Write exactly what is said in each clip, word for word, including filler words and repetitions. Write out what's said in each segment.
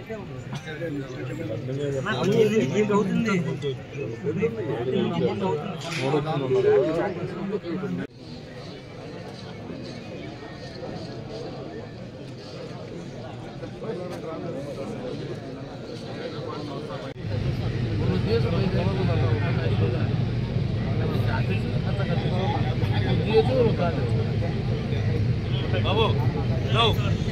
बाबू लो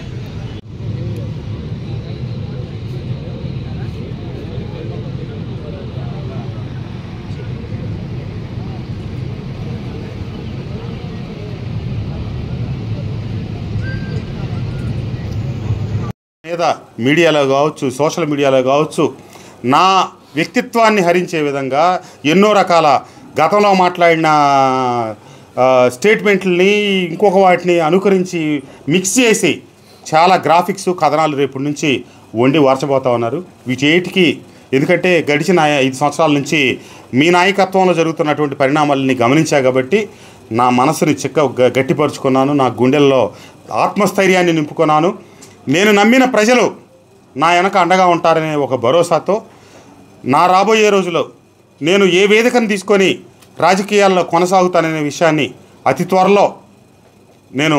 మీద మీడియాలో కావచ్చు సోషల్ మీడియాలో కావచ్చు నా వ్యక్తిత్వాన్ని హరించే విధంగా ఎన్నో రకాల గతంలో మాట్లాడిన స్టేట్మెంట్లని ఇంకొక వాటిని అనుకరించి మిక్స్ చేసి చాలా గ్రాఫిక్స్ కథనాలు రేపటి నుంచి వండి వార్చబోతా ఉన్నారు. వీటేటికి ఎందుకంటే గడిచిన ఐదు సంవత్సరాల నుంచి మీ నాయకత్వంలో జరుగుతున్నటువంటి పరిణామాలని గమనించా కాబట్టి నా మనసుని చిక్క గట్టిపరుచుకున్నాను. నా గుండెల్లో ఆత్మస్థైర్యాన్ని నింపుకున్నాను. నేను నమ్మిన ప్రజలు నా వెనక అండగా ఉంటారనే ఒక భరోసాతో నా రాబోయే రోజుల్లో నేను ఏ వేదికను తీసుకొని రాజకీయాల్లో కొనసాగుతాననే విషయాన్ని అతి త్వరలో నేను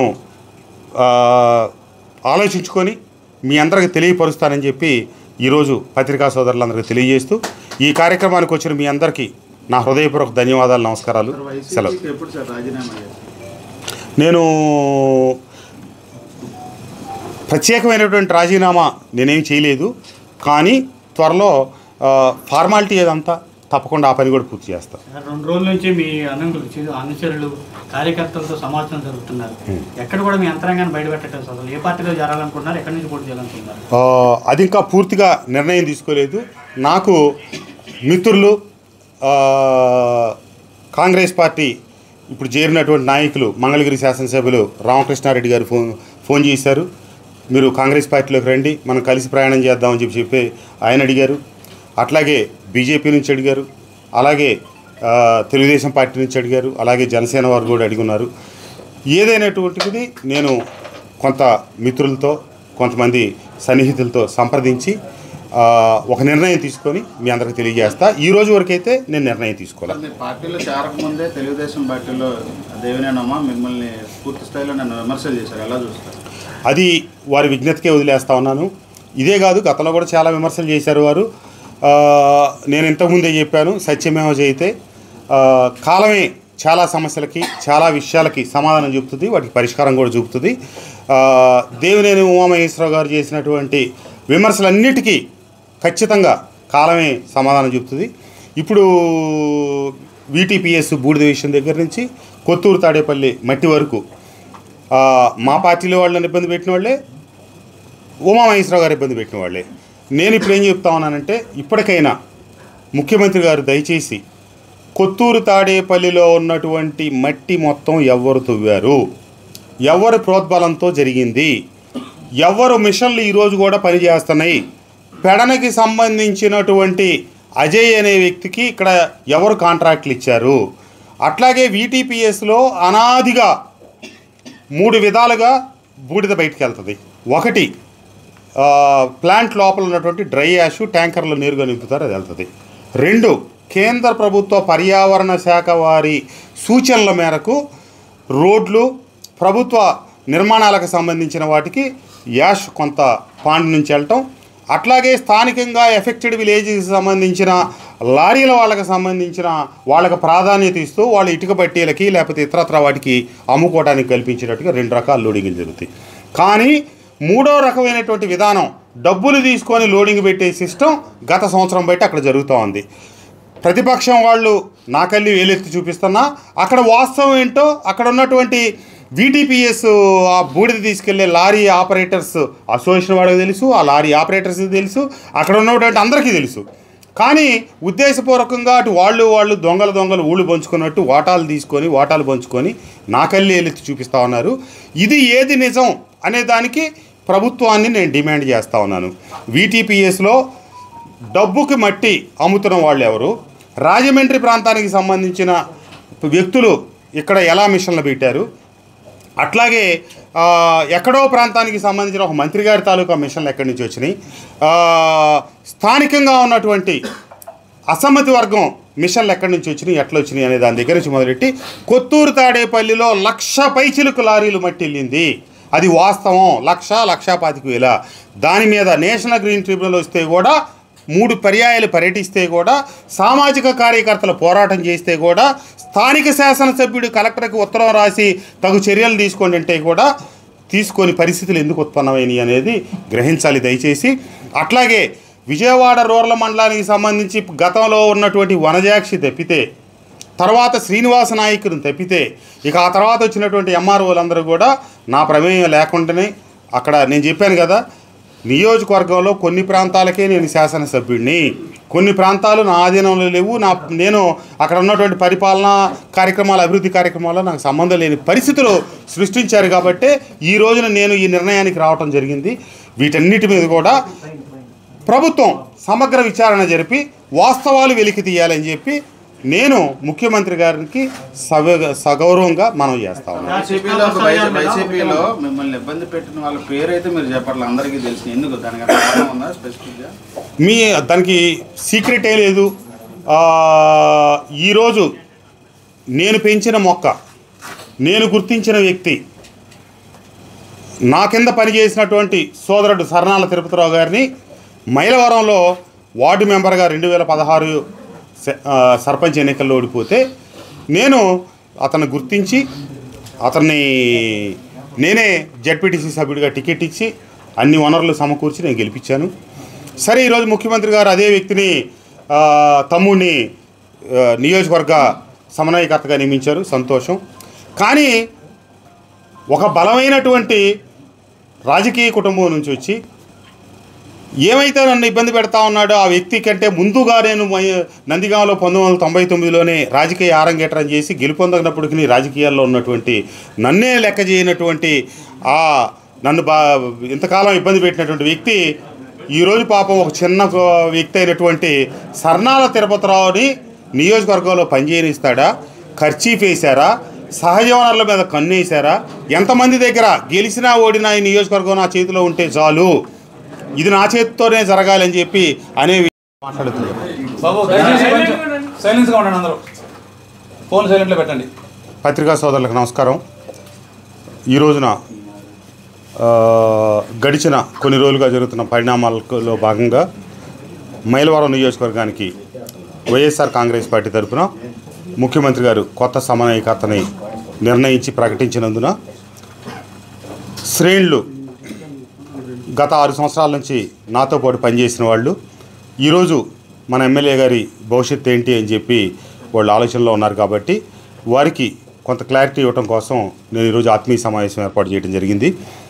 ఆలోచించుకొని మీ అందరికీ తెలియపరుస్తానని చెప్పి ఈరోజు పత్రికా సోదరులందరికీ తెలియజేస్తూ ఈ కార్యక్రమానికి వచ్చిన మీ అందరికీ నా హృదయపూర్వక ధన్యవాదాలు, నమస్కారాలు, సెలవు. నేను ప్రత్యేకమైనటువంటి రాజీనామా నేనేం చేయలేదు, కానీ త్వరలో ఫార్మాలిటీ ఏదంతా తప్పకుండా ఆ పని కూడా పూర్తి చేస్తాను. రెండు రోజుల నుంచి మీ అనుగులు అనుచరులు కార్యకర్తలతో సమాచారం జరుగుతున్నారు. ఎక్కడ కూడా మీ యంత్రాంగాన్ని బయటపెట్టడం అసలు ఏ పార్టీలో చేరాలనుకుంటున్నారు, ఎక్కడి నుంచి పోటీ చేయాలనుకుంటున్నారు? అది ఇంకా పూర్తిగా నిర్ణయం తీసుకోలేదు. నాకు మిత్రులు కాంగ్రెస్ పార్టీ ఇప్పుడు చేరినటువంటి నాయకులు మంగళగిరి శాసనసభ్యులు రామకృష్ణారెడ్డి గారు ఫోన్ ఫోన్ చేశారు. మీరు కాంగ్రెస్ పార్టీలోకి రండి, మనం కలిసి ప్రయాణం చేద్దామని చెప్పి చెప్పి ఆయన అడిగారు. అట్లాగే బీజేపీ నుంచి అడిగారు, అలాగే తెలుగుదేశం పార్టీ నుంచి అడిగారు, అలాగే జనసేన వారు కూడా అడిగున్నారు. ఏదైనటువంటిది నేను కొంత మిత్రులతో కొంతమంది సన్నిహితులతో సంప్రదించి ఒక నిర్ణయం తీసుకొని మీ అందరికి తెలియజేస్తా. ఈ రోజు వరకు అయితే నేను నిర్ణయం తీసుకోవాలి. పార్టీలో చేరకముందే తెలుగుదేశం పార్టీలో దేవినేనమ్మ మిమ్మల్ని పూర్తి స్థాయిలో నన్ను విమర్శలు చేశారు, ఎలా చూస్తారు? అది వారి విజ్ఞతకే వదిలేస్తా ఉన్నాను. ఇదే కాదు, గతంలో కూడా చాలా విమర్శలు చేశారు వారు. నేను ఇంతకుముందే చెప్పాను, సత్యమేవ జయతే. కాలమే చాలా సమస్యలకి చాలా విషయాలకి సమాధానం చూపుతుంది, వాటికి పరిష్కారం కూడా చూపుతుంది. దేవినేని ఉమామహేశ్వరరావు గారు చేసినటువంటి విమర్శలన్నిటికీ ఖచ్చితంగా కాలమే సమాధానం చెప్తుంది. ఇప్పుడు వీటీపీఎస్ బూడిద విషయం దగ్గర నుంచి కొత్తూరు తాడేపల్లి మట్టి వరకు మా పార్టీలో వాళ్ళని ఇబ్బంది పెట్టిన వాళ్ళే, ఉమామహేశ్వరరావు గారు ఇబ్బంది పెట్టిన వాళ్ళే. నేను ఇప్పుడు ఏం చెప్తా ఉన్నానంటే, ఇప్పటికైనా ముఖ్యమంత్రి గారు దయచేసి కొత్తూరు తాడేపల్లిలో ఉన్నటువంటి మట్టి మొత్తం ఎవరు తవ్వారు, ఎవరి ప్రోద్బలంతో జరిగింది, ఎవరు మిషన్లు ఈరోజు కూడా పనిచేస్తున్నాయి, పెడనకి సంబంధించినటువంటి అజయ్ అనే వ్యక్తికి ఇక్కడ ఎవరు కాంట్రాక్ట్లు ఇచ్చారు, అట్లాగే వీటీపీఎస్లో అనాదిగా మూడు విధాలుగా బూడిద బయటికి వెళ్తుంది. ఒకటి ప్లాంట్ లోపల ఉన్నటువంటి డ్రై యాష్ ట్యాంకర్లు నేరుగా నింపుతారు, అది వెళ్తుంది. రెండు, కేంద్ర ప్రభుత్వ పర్యావరణ శాఖ వారి సూచనల మేరకు రోడ్లు ప్రభుత్వ నిర్మాణాలకు సంబంధించిన వాటికి యాష్ కొంత పాండ్ నుంచి వెళ్ళటం, అట్లాగే స్థానికంగా ఎఫెక్టెడ్ విలేజ్కి సంబంధించిన లారీల వాళ్ళకి సంబంధించిన వాళ్ళకి ప్రాధాన్యత ఇస్తూ వాళ్ళు ఇటుక బట్టీలకి లేకపోతే ఇతరత్ర వాటికి అమ్ముకోవడానికి కల్పించేటట్టుగా రెండు రకాల లోడింగ్లు జరుగుతాయి. కానీ మూడో రకమైనటువంటి విధానం డబ్బులు తీసుకొని లోడింగ్ పెట్టే సిస్టమ్ గత సంవత్సరం బట్టి అక్కడ జరుగుతూ ఉంది. ప్రతిపక్షం వాళ్ళు నాకల్లి వేలెత్తి చూపిస్తున్నా అక్కడ వాస్తవం ఏంటో అక్కడ ఉన్నటువంటి వీటీపీఎస్ ఆ బూడిద తీసుకెళ్లే లారీ ఆపరేటర్స్ అసోసియేషన్ వాళ్ళకి తెలుసు, ఆ లారీ ఆపరేటర్స్కి తెలుసు, అక్కడ ఉన్నటువంటి అందరికీ తెలుసు. కానీ ఉద్దేశపూర్వకంగా అటు వాళ్ళు వాళ్ళు దొంగలు దొంగలు ఊళ్ళు పంచుకున్నట్టు వాటాలు తీసుకొని వాటాలు పంచుకొని నాకల్లి వేలెత్తి చూపిస్తూ ఉన్నారు. ఇది ఏది నిజం అనే దానికి ప్రభుత్వాన్ని నేను డిమాండ్ చేస్తూ ఉన్నాను. వీటీపీఎస్లో డబ్బుకి మట్టి అమ్ముతున్న వాళ్ళు ఎవరు, రాజమండ్రి ప్రాంతానికి సంబంధించిన వ్యక్తులు ఇక్కడ ఎలా మిషన్లు పెట్టారు, అట్లాగే ఎక్కడో ప్రాంతానికి సంబంధించిన ఒక మంత్రి గారి తాలూకా మిషన్లు ఎక్కడి నుంచి వచ్చినాయి, స్థానికంగా ఉన్నటువంటి అసమ్మతి వర్గం మిషన్లు ఎక్కడి నుంచి వచ్చినాయి, ఎట్లా వచ్చినాయి అనే దాని దగ్గర నుంచి మొదలెట్టి కొత్తూరు తాడేపల్లిలో లక్ష పైచిలుకు లారీలు మట్టి వెళ్ళింది. అది వాస్తవం. లక్ష లక్షా పాతిక వేల. దాని మీద నేషనల్ గ్రీన్ ట్రిబ్యునల్ వస్తే కూడా, మూడు పర్యాయాలు పర్యటిస్తే కూడా, సామాజిక కార్యకర్తలు పోరాటం చేస్తే కూడా, స్థానిక శాసనసభ్యుడు కలెక్టర్కి ఉత్తరం రాసి తగు చర్యలు తీసుకోండి అంటే కూడా తీసుకొని పరిస్థితులు ఎందుకు ఉత్పన్నమైనవి అనేది గ్రహించాలి దయచేసి. అట్లాగే విజయవాడ రూరల్ మండలానికి సంబంధించి గతంలో ఉన్నటువంటి వనజాక్షి తప్పితే, తర్వాత శ్రీనివాస నాయకుని తప్పితే, ఇక ఆ తర్వాత వచ్చినటువంటి ఎంఆర్ఓలందరూ కూడా నా ప్రమేయం లేకుండానే అక్కడ నేను చెప్పాను కదా, నియోజకవర్గంలో కొన్ని ప్రాంతాలకే నేను శాసనసభ్యుడిని, కొన్ని ప్రాంతాలు నా ఆధీనంలో లేవు. నా నేను అక్కడ ఉన్నటువంటి పరిపాలన కార్యక్రమాలు, అభివృద్ధి కార్యక్రమాల్లో నాకు సంబంధం లేని పరిస్థితులు సృష్టించారు కాబట్టి ఈ రోజున నేను ఈ నిర్ణయానికి రావటం జరిగింది. వీటన్నిటి మీద కూడా ప్రభుత్వం సమగ్ర విచారణ జరిపి వాస్తవాలు వెలికి తీయాలని చెప్పి నేను ముఖ్యమంత్రి గారికి సగ సగౌరవంగా మనం చేస్తా ఉన్నాం. వైసీపీలో వైసీపీలో మిమ్మల్ని ఇబ్బంది పెట్టిన వాళ్ళ పేరు అయితే మీరు చెప్పట్లేదు, అందరికీ తెలిసి. ఎందుకు దానికి కారణం ఉందా స్పెసిఫిక్గా? మీ దానికి సీక్రెటే లేదు. ఈరోజు నేను పెంచిన మొక్క, నేను గుర్తించిన వ్యక్తి, నా కింద పనిచేసినటువంటి సోదరుడు సర్నాల తిరుపతిరావు గారిని మైలవరంలో వార్డు మెంబర్గా రెండు వేల పదహారు సర్పంచ్ ఎన్నికల్లో ఓడిపోతే నేను అతన్ని గుర్తించి అతన్ని నేనే జెడ్పీటీసీ సభ్యుడిగా టికెట్ ఇచ్చి అన్ని వనరులు సమకూర్చి నేను గెలిపించాను. సరే, ఈరోజు ముఖ్యమంత్రి గారు అదే వ్యక్తిని తమ్ముడిని నియోజకవర్గ సమన్వయకర్తగా నియమించారు, సంతోషం. కానీ ఒక బలమైనటువంటి రాజకీయ కుటుంబం నుంచి వచ్చి ఏమైతే నన్ను ఇబ్బంది పెడతా ఉన్నాడో ఆ వ్యక్తి కంటే ముందుగా నేను నందిగామలో పంతొమ్మిది వందల తొంభై తొమ్మిదిలోనే రాజకీయ ఆరంగేట్రం చేసి గెలుపొందనప్పటికీ రాజకీయాల్లో ఉన్నటువంటి నన్నే లెక్క చేయనటువంటి ఆ నన్ను బా ఇంతకాలం ఇబ్బంది పెట్టినటువంటి వ్యక్తి ఈరోజు పాపం ఒక చిన్న వ్యక్తి అయినటువంటి సర్నాల తిరుపతిరావుని నియోజకవర్గంలో పనిచేయనిస్తాడా? ఖర్చీఫ్ వేశారా? సహజ వనరుల మీద కన్నేశారా? ఎంతమంది దగ్గర గెలిచినా ఓడినా ఈ నియోజకవర్గం నా చేతిలో ఉంటే చాలు, ఇది నా చేతితోనే జరగాలని చెప్పి అనేవి మాట్లాడుతున్నారు. పత్రికా సోదరులకు నమస్కారం. ఈ రోజున గడిచిన కొన్ని రోజులుగా జరుగుతున్న పరిణామాలలో భాగంగా మైలవరం నియోజకవర్గానికి వైఎస్ఆర్ కాంగ్రెస్ పార్టీ తరఫున ముఖ్యమంత్రి గారు కొత్త సమన్వయకర్తని నిర్ణయించి ప్రకటించినందున శ్రేణులు గత ఆరు సంవత్సరాల నుంచి నాతో పాటు పనిచేసిన వాళ్ళు ఈరోజు మన ఎమ్మెల్యే గారి భవిష్యత్తు ఏంటి అని చెప్పి వాళ్ళు ఆలోచనలో ఉన్నారు కాబట్టి వారికి కొంత క్లారిటీ ఇవ్వడం కోసం నేను ఈరోజు ఆత్మీయ సమావేశం ఏర్పాటు చేయడం జరిగింది.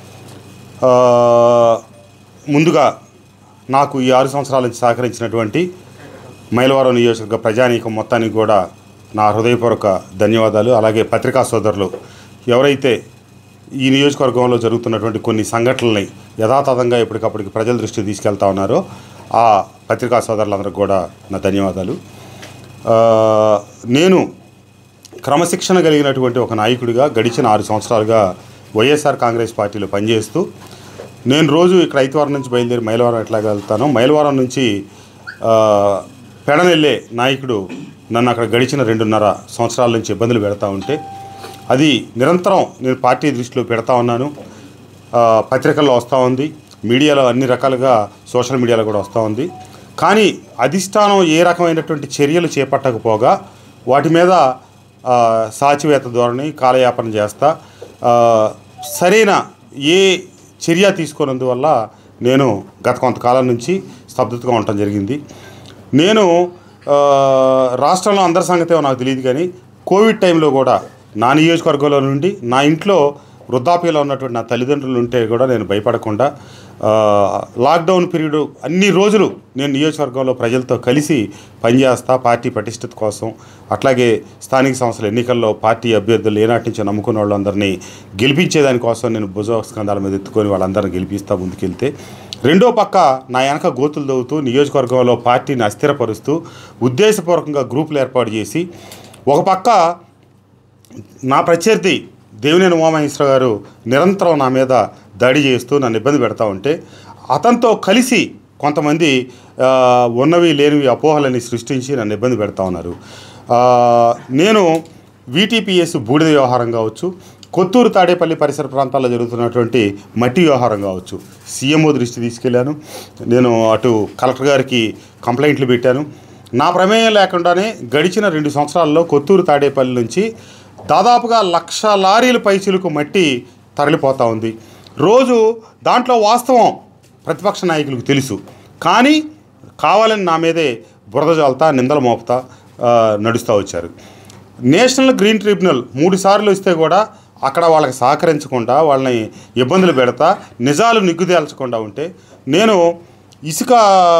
ముందుగా నాకు ఈ ఆరు సంవత్సరాల నుంచి సహకరించినటువంటి మైలవరం నియోజకవర్గ ప్రజానీకం మొత్తానికి కూడా నా హృదయపూర్వక ధన్యవాదాలు. అలాగే పత్రికా సోదరులు ఎవరైతే ఈ నియోజకవర్గంలో జరుగుతున్నటువంటి కొన్ని సంఘటనల్ని యథాతథంగా ఎప్పటికప్పటికి ప్రజల దృష్టికి తీసుకెళ్తా ఉన్నారో ఆ పత్రికా సోదరులందరికీ కూడా నా ధన్యవాదాలు. నేను క్రమశిక్షణ కలిగినటువంటి ఒక నాయకుడిగా గడిచిన ఆరు సంవత్సరాలుగా వైఎస్ఆర్ కాంగ్రెస్ పార్టీలో పనిచేస్తూ నేను రోజు ఇక్కడ ఐతవారం నుంచి బయలుదేరి మైలవరం ఎట్లాగా వెళ్తాను, మైలవరం నుంచి పెడనెళ్ళే నాయకుడు నన్ను అక్కడ గడిచిన రెండున్నర సంవత్సరాల నుంచి ఇబ్బందులు పెడతా ఉంటే అది నిరంతరం నేను పార్టీ దృష్టిలో పెడతా ఉన్నాను. పత్రికల్లో వస్తూ ఉంది, మీడియాలో అన్ని రకాలుగా సోషల్ మీడియాలో కూడా వస్తూ ఉంది. కానీ అధిష్టానం ఏ రకమైనటువంటి చర్యలు చేపట్టకపోగా వాటి మీద సాచివేత ధోరణి కాలయాపన చేస్తా సరైన ఏ చర్య తీసుకున్నందువల్ల నేను గత కొంతకాలం నుంచి స్తబ్దతగా ఉండటం జరిగింది. నేను రాష్ట్రంలో అందరి సంగతే నాకు తెలియదు, కానీ కోవిడ్ టైంలో కూడా నా నియోజకవర్గంలో నుండి నా ఇంట్లో వృద్ధాప్యలో ఉన్నటువంటి నా తల్లిదండ్రులు ఉంటే కూడా నేను భయపడకుండా లాక్డౌన్ పీరియడ్ అన్ని రోజులు నేను నియోజకవర్గంలో ప్రజలతో కలిసి పనిచేస్తా పార్టీ పటిష్టత కోసం. అట్లాగే స్థానిక సంస్థల ఎన్నికల్లో పార్టీ అభ్యర్థులు ఏనాటి నుంచి నమ్ముకున్న వాళ్ళందరినీ గెలిపించేదానికోసం నేను భుజస్కంధాల మీద ఎత్తుకొని వాళ్ళందరినీ గెలిపిస్తూ ముందుకెళ్తే, రెండో పక్క నా వెనక గోతులు దవ్వుతూ నియోజకవర్గంలో పార్టీని అస్థిరపరుస్తూ ఉద్దేశపూర్వకంగా గ్రూపులు ఏర్పాటు చేసి ఒక పక్క నా ప్రత్యర్థి దేవినేని ఉమామహేశ్వర గారు నిరంతరం నా మీద దాడి చేస్తూ నన్ను ఇబ్బంది పెడతా ఉంటే అతనితో కలిసి కొంతమంది ఉన్నవి లేనివి అపోహలని సృష్టించి నన్ను ఇబ్బంది పెడతా ఉన్నారు. నేను వీటీపీఎస్ బూడిద వ్యవహారం కావచ్చు, కొత్తూరు తాడేపల్లి పరిసర ప్రాంతాల్లో జరుగుతున్నటువంటి మట్టి వ్యవహారం కావచ్చు, సీఎంఓ దృష్టి తీసుకెళ్ళాను. నేను అటు కలెక్టర్ గారికి కంప్లైంట్లు పెట్టాను. నా ప్రమేయం లేకుండానే గడిచిన రెండు సంవత్సరాల్లో కొత్తూరు తాడేపల్లి నుంచి దాదాపుగా లక్ష లారీల పైచిలకు మట్టి తరలిపోతూ ఉంది. రోజు దాంట్లో వాస్తవం ప్రతిపక్ష నాయకులకు తెలుసు, కానీ కావాలని నా మీదే బురద జాల్తా నిందలు మోపుతా నడుస్తూ వచ్చారు. నేషనల్ గ్రీన్ ట్రిబ్యునల్ మూడు సార్లు ఇస్తే కూడా అక్కడ వాళ్ళకి సహకరించకుండా వాళ్ళని ఇబ్బందులు పెడతా నిజాలు నిగ్గుదేల్చకుండా ఉంటే నేను ఇసుక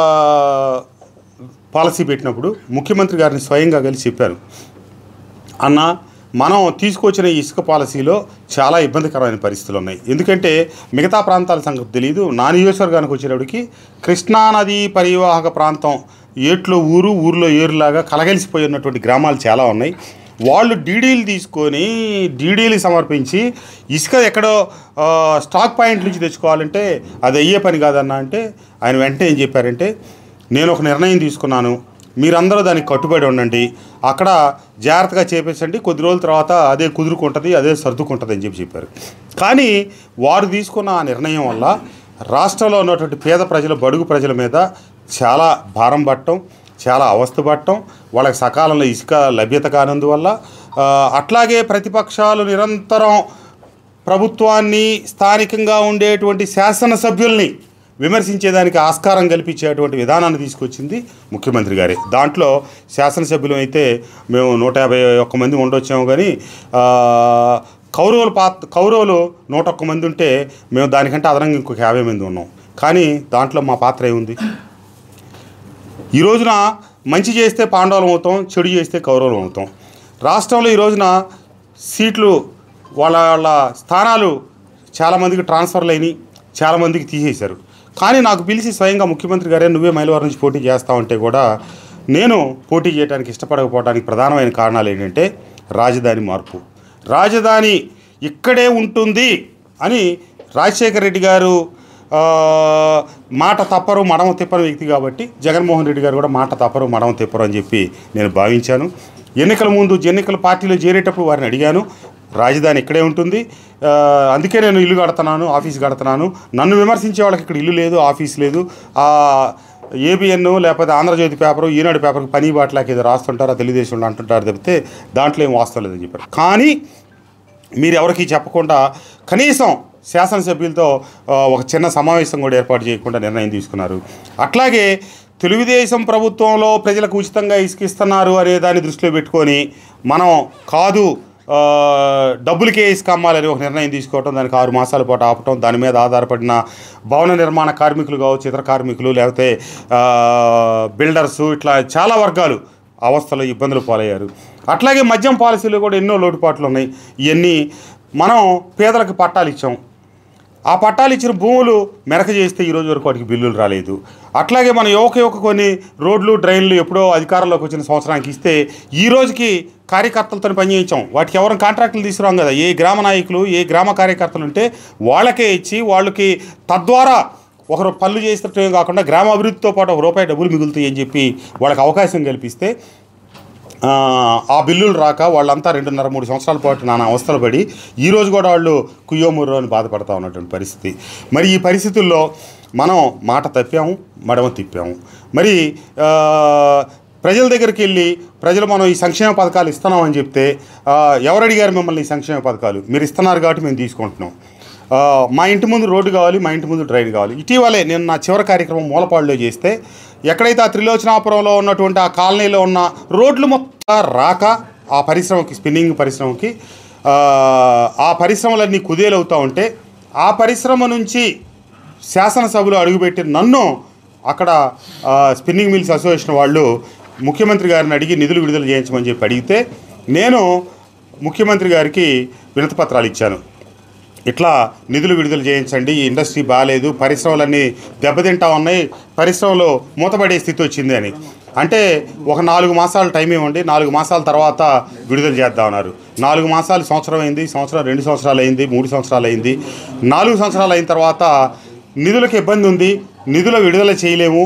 పాలసీ పెట్టినప్పుడు ముఖ్యమంత్రి గారిని స్వయంగా కలిసి చెప్పాను, అన్న మనం తీసుకొచ్చిన ఇసుక పాలసీలో చాలా ఇబ్బందికరమైన పరిస్థితులు ఉన్నాయి. ఎందుకంటే మిగతా ప్రాంతాల సంగతి తెలియదు. నా నియోజకవర్గానికి వచ్చేటప్పటికి కృష్ణానది పరివాహక ప్రాంతం ఏట్లో ఊరు ఊరిలో ఏరులాగా కలగలిసిపోయి ఉన్నటువంటి గ్రామాలు చాలా ఉన్నాయి. వాళ్ళు డీడీలు తీసుకొని డీడీలు సమర్పించి ఇసుక ఎక్కడో స్టాక్ పాయింట్ నుంచి తెచ్చుకోవాలంటే అది అయ్యే పని కాదన్నా అంటే ఆయన వెంటనే ఏం చెప్పారంటే, నేను ఒక నిర్ణయం తీసుకున్నాను, మీరందరూ దానికి కట్టుబడి ఉండండి, అక్కడ జాగ్రత్తగా చేపించండి, కొద్ది రోజుల తర్వాత అదే కుదురుకుంటుంది, అదే సర్దుకుంటుంది అని చెప్పి చెప్పారు. కానీ వారు తీసుకున్న ఆ నిర్ణయం వల్ల రాష్ట్రంలో ఉన్నటువంటి పేద ప్రజల బడుగు ప్రజల మీద చాలా భారం పట్టడం, చాలా అవస్థ పట్టడం, వాళ్ళకి సకాలంలో ఇసుక లభ్యత కానందువల్ల, అట్లాగే ప్రతిపక్షాలు నిరంతరం ప్రభుత్వాన్ని స్థానికంగా ఉండేటువంటి శాసనసభ్యుల్ని విమర్శించేదానికి ఆస్కారం కల్పించేటువంటి విధానాన్ని తీసుకొచ్చింది ముఖ్యమంత్రి గారే. దాంట్లో శాసనసభ్యులు అయితే మేము నూట యాభై ఒక్క మంది ఉండొచ్చాము, కానీ కౌరవులు పాత్ర కౌరవులు నూట ఒక్క మంది ఉంటే మేము దానికంటే అదనంగా ఇంకొక యాభై మంది ఉన్నాం. కానీ దాంట్లో మా పాత్ర ఏముంది? ఈ రోజున మంచి చేస్తే పాండవులం అవుతాం, చెడు చేస్తే కౌరవులం అవుతాం. రాష్ట్రంలో ఈ రోజున సీట్లు వాళ్ళ వాళ్ళ స్థానాలు చాలామందికి ట్రాన్స్ఫర్లు అయినాయి, చాలామందికి తీసేశారు. కానీ నాకు పిలిచి స్వయంగా ముఖ్యమంత్రి గారే నువ్వే మైలవరం నుంచి పోటీ చేస్తా ఉంటే కూడా నేను పోటీ చేయడానికి ఇష్టపడకపోవడానికి ప్రధానమైన కారణాలు ఏంటంటే రాజధాని మార్పు. రాజధాని ఇక్కడే ఉంటుంది అని రాజశేఖర రెడ్డి గారు మాట తప్పరు మడమ తిప్పరు వ్యక్తి కాబట్టి జగన్మోహన్ రెడ్డి గారు కూడా మాట తప్పరు మడమ తిప్పరు అని చెప్పి నేను భావించాను. ఎన్నికల ముందు ఎన్నికల పార్టీలో చేరేటప్పుడు వారిని అడిగాను, రాజధాని ఇక్కడే ఉంటుంది, అందుకే నేను ఇల్లు కడుతున్నాను, ఆఫీస్ కడుతున్నాను. నన్ను విమర్శించే వాళ్ళకి ఇక్కడ ఇల్లు లేదు, ఆఫీస్ లేదు, ఏబిఎన్ లేకపోతే ఆంధ్రజ్యోతి పేపరు, ఈనాడు పేపర్కి పని బాటలాకి ఏదో రాస్తుంటారు, తెలుగుదేశంలో అంటుంటారు తప్పితే దాంట్లో ఏం వాస్తవం లేదని చెప్పారు. కానీ మీరు ఎవరికి చెప్పకుండా కనీసం శాసనసభ్యులతో ఒక చిన్న సమావేశం కూడా ఏర్పాటు చేయకుండా నిర్ణయం తీసుకున్నారు. అట్లాగే తెలుగుదేశం ప్రభుత్వంలో ప్రజలకు ఉచితంగా ఇసుకిస్తున్నారు అనే దాన్ని దృష్టిలో పెట్టుకొని మనం కాదు డబ్బులకే ఇసుక అమ్మాలని ఒక నిర్ణయం తీసుకోవటం, దానికి ఆరు మాసాల పాటు ఆపటం, దాని మీద ఆధారపడిన భవన నిర్మాణ కార్మికులు కావచ్చు, ఇతర కార్మికులు, లేకపోతే బిల్డర్సు, ఇట్లా చాలా వర్గాలు అవస్థలు ఇబ్బందులు పాలయ్యారు. అట్లాగే మద్యం పాలసీలో కూడా ఎన్నో లోటుపాట్లు ఉన్నాయి. ఇవన్నీ మనం పేదలకు పట్టాలు ఇచ్చాం, ఆ పట్టాలు ఇచ్చిన భూములు మెరక చేస్తే ఈరోజు వరకు వాటికి బిల్లులు రాలేదు. అట్లాగే మన యువక యువక కొన్ని రోడ్లు డ్రైన్లు ఎప్పుడో అధికారంలోకి వచ్చిన సంవత్సరానికి ఇస్తే ఈ రోజుకి కార్యకర్తలతో పనిచేయించాం, వాటికి ఎవరైనా కాంట్రాక్టులు తీసుకురాం కదా. ఏ గ్రామ నాయకులు ఏ గ్రామ కార్యకర్తలు ఉంటే వాళ్ళకే ఇచ్చి వాళ్ళకి తద్వారా ఒకరు పనులు చేసేటమే కాకుండా గ్రామ అభివృద్ధితో పాటు ఒక రూపాయి డబ్బులు మిగులుతాయి అని చెప్పి వాళ్ళకి అవకాశం కల్పిస్తే ఆ బిల్లులు రాక వాళ్ళంతా రెండున్నర మూడు సంవత్సరాల పాటు నానా అవస్థలు పడి ఈరోజు కూడా వాళ్ళు కుయ్యోముర్రో అని బాధపడతా ఉన్నటువంటి పరిస్థితి. మరి ఈ పరిస్థితుల్లో మనం మాట తప్పాము, మడమ తిప్పాము. మరి ప్రజల దగ్గరికి వెళ్ళి ప్రజలు మనం ఈ సంక్షేమ పథకాలు ఇస్తున్నామని చెప్తే ఎవరు అడిగారు మిమ్మల్ని ఈ సంక్షేమ పథకాలు? మీరు ఇస్తున్నారు కాబట్టి మేము తీసుకుంటున్నాం. మా ఇంటి ముందు రోడ్డు కావాలి, మా ఇంటి ముందు డ్రైన్ కావాలి. ఇటీవలే నేను నా చివరి కార్యక్రమం మూలపాడులో చేస్తే ఎక్కడైతే ఆ త్రిలోచనాపురంలో ఉన్నటువంటి ఆ కాలనీలో ఉన్న రోడ్లు మొత్తం రాక ఆ పరిశ్రమకి స్పిన్నింగ్ పరిశ్రమకి ఆ పరిశ్రమలన్నీ కుదేలవుతూ ఉంటే ఆ పరిశ్రమ నుంచి శాసనసభలో అడుగుపెట్టి నన్ను అక్కడ స్పిన్నింగ్ మిల్స్ అసోసియేషన్ వాళ్ళు ముఖ్యమంత్రి గారిని అడిగి నిధులు విడుదల చేయించమని చెప్పి అడిగితే నేను ముఖ్యమంత్రి గారికి వినతిపత్రాలు ఇచ్చాను. ఇట్లా నిధులు విడుదల చేయించండి, ఈ ఇండస్ట్రీ బాగాలేదు, పరిశ్రమలన్నీ దెబ్బతింటా ఉన్నాయి, పరిశ్రమలు మూతపడే స్థితి వచ్చింది అని. అంటే ఒక నాలుగు మాసాలు టైం ఇవ్వండి, నాలుగు మాసాల తర్వాత విడుదల చేద్దామన్నారు. నాలుగు మాసాలు సంవత్సరం అయింది, సంవత్సరం రెండు సంవత్సరాలు అయింది, మూడు సంవత్సరాలు అయింది. నాలుగు సంవత్సరాలు అయిన తర్వాత నిధులకు ఇబ్బంది ఉంది, నిధులు విడుదల చేయలేము,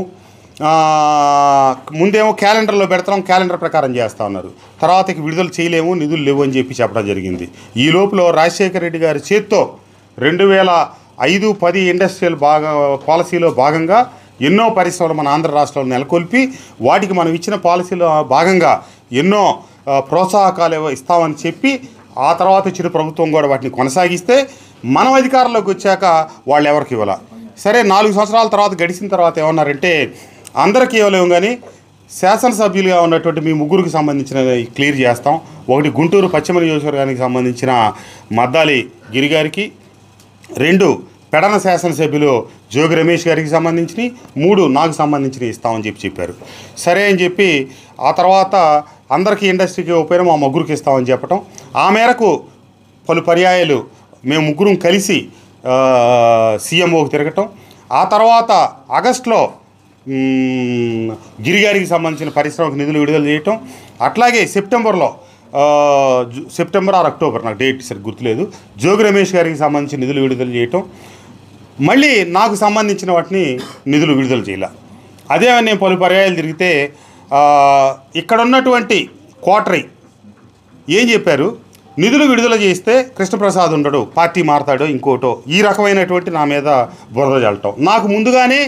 ముందేమో క్యాలెండర్లో పెడతాం, క్యాలెండర్ ప్రకారం చేస్తూ ఉన్నారు, తర్వాతకి విడుదల చేయలేము, నిధులు లేవు అని చెప్పి చెప్పడం జరిగింది. ఈ లోపల రాజశేఖర రెడ్డి గారి చేత్తో రెండు వేల ఐదు పది ఇండస్ట్రియల్ భాగ పాలసీలో భాగంగా ఎన్నో పరిశ్రమలు మన ఆంధ్ర రాష్ట్రంలో నెలకొల్పి వాటికి మనం ఇచ్చిన పాలసీలో భాగంగా ఎన్నో ప్రోత్సాహకాలు ఇస్తామని చెప్పి ఆ తర్వాత వచ్చిన ప్రభుత్వం కూడా వాటిని కొనసాగిస్తే మనం అధికారంలోకి వచ్చాక వాళ్ళు ఎవరికి ఇవ్వాల. సరే, నాలుగు సంవత్సరాల తర్వాత గడిచిన తర్వాత ఏమన్నారంటే అందరికీ ఇవ్వలేము కానీ శాసనసభ్యులుగా ఉన్నటువంటి మీ ముగ్గురికి సంబంధించిన క్లియర్ చేస్తాం. ఒకటి గుంటూరు పశ్చిమ నియోజకవర్గానికి సంబంధించిన మద్దాలి గిరి గారికి, రెండు పెడన శాసనసభ్యులు జోగి రమేష్ గారికి సంబంధించి, మూడు నాకు సంబంధించినవి ఇస్తామని చెప్పి చెప్పారు. సరే అని చెప్పి ఆ తర్వాత అందరికీ ఇండస్ట్రీకి ఉపయోగం మా ముగ్గురికి ఇస్తామని చెప్పటం, ఆ మేరకు పలు పర్యాయాలు మేము ముగ్గురం కలిసి సీఎంఓకి తిరగటం, ఆ తర్వాత ఆగస్టులో గిరిగారికి సంబంధించిన పరిశ్రమకు నిధులు విడుదల చేయటం, అట్లాగే సెప్టెంబర్లో సెప్టెంబర్ ఆర్ అక్టోబర్ నాకు డేట్ సరి గుర్తులేదు, జోగి రమేష్ గారికి సంబంధించిన నిధులు విడుదల చేయటం, మళ్ళీ నాకు సంబంధించిన వాటిని నిధులు విడుదల చేయాల. అదే నేను పలు పర్యాయాలు తిరిగితే ఇక్కడ ఉన్నటువంటి కోటరీ ఏం చెప్పారు, నిధులు విడుదల చేస్తే కృష్ణప్రసాద్ ఉండడు, పార్టీ మారతాడో ఇంకోటో, ఈ రకమైనటువంటి నా మీద బురద చల్లటం, నాకు ముందుగానే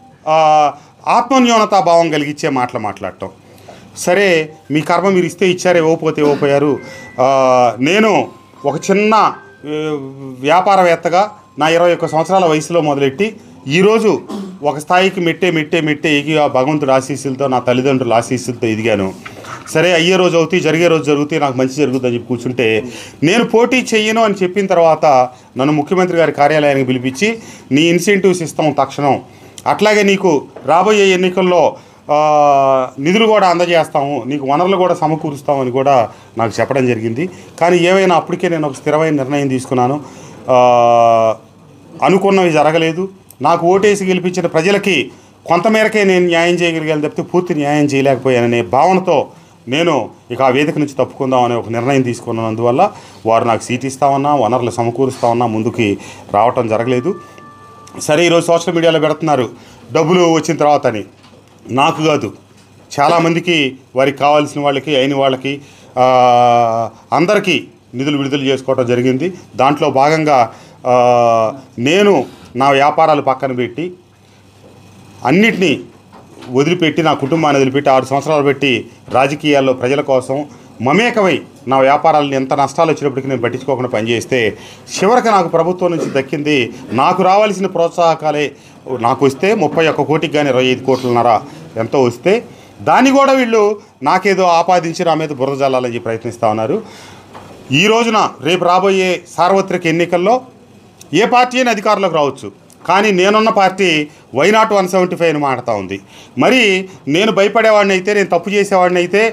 ఆత్మన్యూనతా భావం కలిగించే మాటలు మాట్లాడటం. సరే, మీ కర్మ మీరు ఇస్తే ఇచ్చారే, ఇవ్వకపోతే ఇవ్వకపోయారు. నేను ఒక చిన్న వ్యాపారవేత్తగా నా ఇరవై ఒక్క సంవత్సరాల వయసులో మొదలెట్టి ఈరోజు ఒక స్థాయికి మెట్టే మెట్టే మెట్టే ఎగి ఆ భగవంతుడు ఆశీస్సులతో నా తల్లిదండ్రుల ఆశీస్సులతో ఎదిగాను. సరే, అయ్యే రోజు అవుతాయి, జరిగే రోజు జరుగుతాయి, నాకు మంచి జరుగుతుందని చెప్పి కూర్చుంటే నేను పోటీ చెయ్యను అని చెప్పిన తర్వాత నన్ను ముఖ్యమంత్రి గారి కార్యాలయానికి పిలిపించి నీ ఇన్సెంటివ్స్ ఇస్తాం తక్షణం, అట్లాగే నీకు రాబోయే ఎన్నికల్లో నిధులు కూడా అందజేస్తాము, నీకు వనరులు కూడా సమకూరుస్తామని కూడా నాకు చెప్పడం జరిగింది. కానీ ఏమైనా అప్పటికే నేను ఒక స్థిరమైన నిర్ణయం తీసుకున్నాను. అనుకున్నవి జరగలేదు. నాకు ఓటేసి గెలిపించిన ప్రజలకి కొంతమేరకే నేను న్యాయం చేయగలిగాను తప్పితే పూర్తి న్యాయం చేయలేకపోయాననే భావనతో నేను ఇక ఆ వేదిక నుంచి తప్పుకుందాం అనే ఒక నిర్ణయం తీసుకున్నందువల్ల వారు నాకు సీట్ ఇస్తామన్నా, వనరులు సమకూరుస్తామన్నా ముందుకి రావటం జరగలేదు. సరే, ఈరోజు సోషల్ మీడియాలో పెడుతున్నారు డబ్బులు వచ్చిన తర్వాత అని. నాకు కాదు, చాలామందికి వారికి కావాల్సిన వాళ్ళకి అయిన వాళ్ళకి అందరికీ నిధులు విడుదల చేసుకోవడం జరిగింది. దాంట్లో భాగంగా నేను నా వ్యాపారాలు పక్కన పెట్టి అన్నిటినీ వదిలిపెట్టి నా కుటుంబాన్ని వదిలిపెట్టి ఆరు సంవత్సరాలు పెట్టి రాజకీయాల్లో ప్రజల కోసం మమేకమై నా వ్యాపారాలను ఎంత నష్టాలు వచ్చినప్పటికీ నేను పట్టించుకోకుండా పనిచేస్తే చివరికి నాకు ప్రభుత్వం నుంచి దక్కింది నాకు రావాల్సిన ప్రోత్సాహకాలే. నాకు వస్తే ముప్పై ఒక్క కోటికి కానీ ఇరవై ఐదు కోట్లున్నారా ఎంతో వస్తే దాన్ని కూడా వీళ్ళు నాకేదో ఆపాదించి నా మీద బురద జల్లాలని ప్రయత్నిస్తూ ఉన్నారు. ఈ రోజున రేపు రాబోయే సార్వత్రిక ఎన్నికల్లో ఏ పార్టీ అయినా అధికారంలోకి రావచ్చు, కానీ నేనున్న party why not one seventy five అని మాట్లాడుతూ ఉంది. మరి నేను భయపడేవాడిని అయితే, నేను తప్పు చేసేవాడిని అయితే